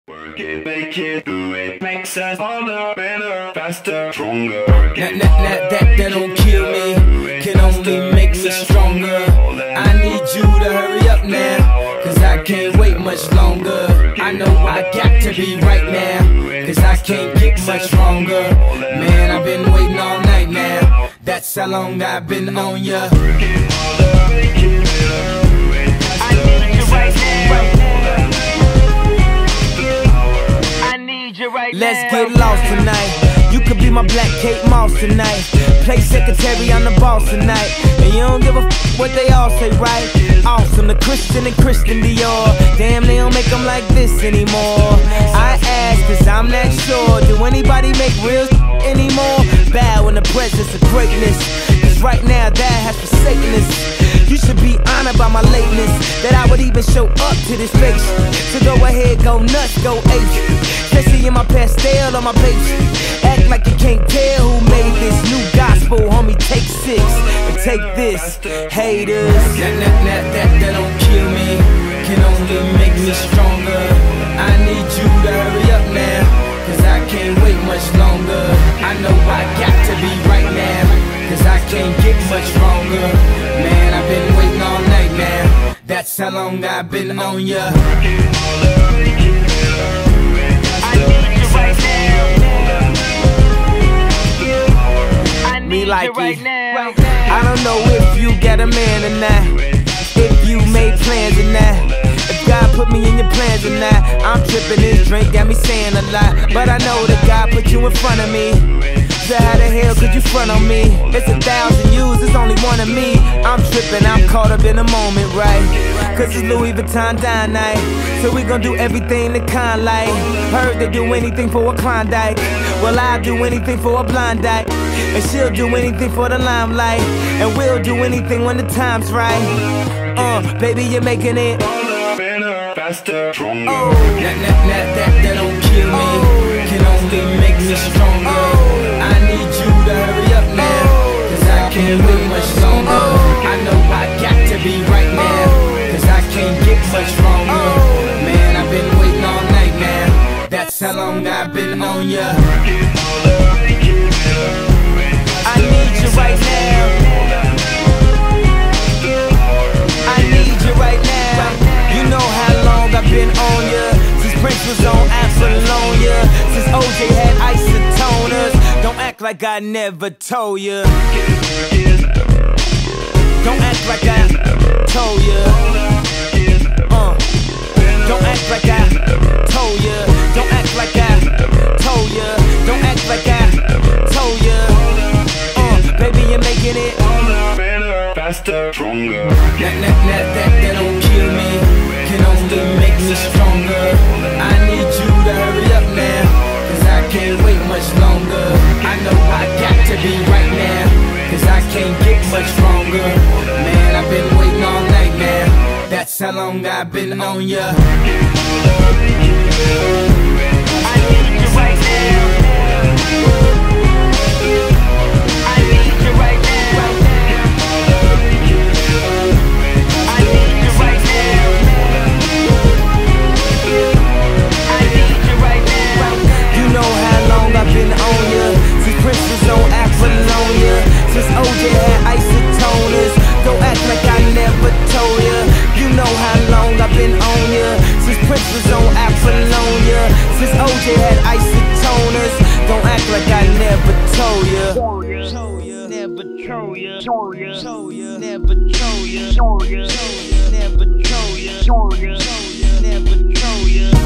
Work it, make it, do it, makes us harder, better, faster, stronger. That don't kill me, can only make me stronger. I need you to hurry up now, cause I can't wait much longer. I know I got to be right now, cause I can't get much stronger. Man, I've been waiting all night now, that's how long I've been on ya. Let's get lost tonight. You could be my Black Kate Moss tonight. Play secretary, I'm the boss tonight. And you don't give a f what they all say, right? Awesome, the Christian and Christian Dior. Damn, they don't make them like this anymore. I ask, cause I'm not sure. Do anybody make real anymore? Bow in the presence of greatness, cause right now that has forsaken us. You should be honored by my lateness, that I would even show up to this place. So go ahead, go nuts, go ape. Especially in my pastel on my page. Act like you can't tell who made this new gospel, homie. Take 6 and take this, haters. That don't kill me, can only make me stronger. I need you to hurry up now, cause I can't wait much longer. I know I got to be right now, cause I can't get much stronger. Man, I've been waiting all night now, that's how long I've been on ya. Me like it. I don't know if you got a man or not, if you made plans or not, if God put me in your plans or not. I'm tripping, this drink got me saying a lot, but I know that God put you in front of me. So how the hell could you front on me? It's 1,000 yous, it's only one of me. I'm tripping, I'm caught up in the moment, right? Cause it's Louis Vuitton dine night, so we gon' do everything the kind like. Heard they do anything for a Klondike, well I'll do anything for a blind dyke. And she'll do anything for the limelight, and we'll do anything when the time's right. Baby, you're making it Better, faster, stronger. That don't kill me, can only make me stronger. I need you to hurry up now, cause I can't wait much longer. I know I got to be right now, cause I can't get much stronger. Man, I've been waiting all night now, that's how long I've been on ya. I need you right now, I need you right now. You know how long I've been on ya, since Prince was on Apollonia, since OJ had isotoners. Don't act like I never told ya, don't act like I told ya. Don't act like I told ya, don't act like I told ya, don't act like I told ya. Baby, you're making it better, faster, stronger. That don't kill me, can only make me stronger. I need you to hurry up now, cause I can't wait much longer. I know I got to be right now, cause I can't get much stronger. Man, I've been waiting all night now, that's how long I've been on ya. I need you right now, I need you right now, I need you right now, I need you right now. You know how long I've been on ya, since Prince was on Apollonia, since OJ had isotoners. Don't act like I never told ya. You know how long I've been on ya, since Prince was on Apollonia, since OJ had isotoners. Don't act like I never told ya. Never told ya. Never told ya. Never told ya. Never told ya. Never told ya.